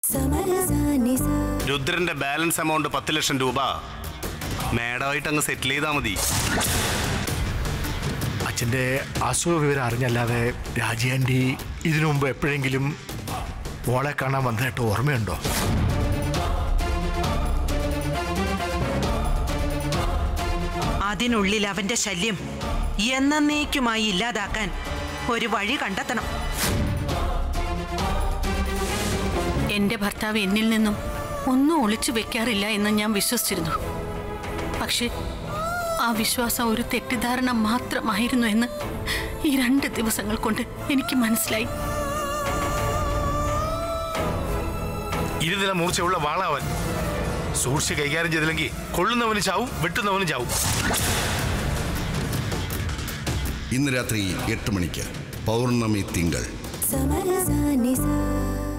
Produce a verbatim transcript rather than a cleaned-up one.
രുദ്രന്റെ balance amount പത്ത് ലക്ഷം രൂപ മേഡമായിട്ട് അങ്ങ് സെറ്റിൽ ചെയ്താൽ മതി. അച്ഛൻ്റെ അസുഖ വിവരം അറിഞ്ഞല്ലാതെ രാജി ഇതിനു മുമ്പ് എപ്പോഴെങ്കിലും മോളെ കാണാൻ വന്നതായിട്ട് ഓർമ്മയുണ്ടോ? അതിനുള്ളിൽ അവന്റെ ശല്യം എന്നേക്കുമായി ഇല്ലാതാക്കാൻ ഒരു വഴി കണ്ടെത്തണം. എന്റെ ഭർത്താവ് എന്നിൽ നിന്നും ഒന്നും ഒളിച്ചു വെക്കാറില്ല എന്ന് ഞാൻ വിശ്വസിച്ചിരുന്നു. പക്ഷെ ആ വിശ്വാസം ഒരു തെറ്റിദ്ധാരണ മാത്രമായിരുന്നു എന്ന് ഈ രണ്ട് ദിവസങ്ങൾ കൊണ്ട് എനിക്ക് മനസ്സിലായി. ഇരുനില മൂർച്ചയുള്ള വാളാവൻ സൂക്ഷിച്ച് കൈകാര്യം ചെയ്തില്ലെങ്കിൽ കൊള്ളുന്നവന് ചാവും, വെട്ടുന്നവന് ചാവും. ഇന്ന് രാത്രി എട്ട് മണിക്ക് പൗർണമി തിങ്കൾ.